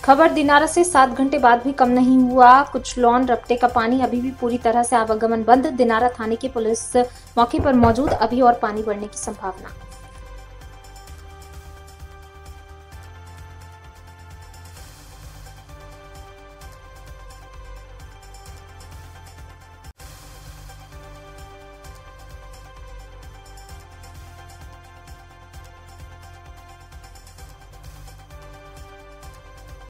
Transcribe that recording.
खबर दिनारा से 7 घंटे बाद भी कम नहीं हुआ। कुछ लॉन रपटे का पानी अभी भी पूरी तरह से आवागमन बंद। दिनारा थाने की पुलिस मौके पर मौजूद, अभी और पानी बढ़ने की संभावना।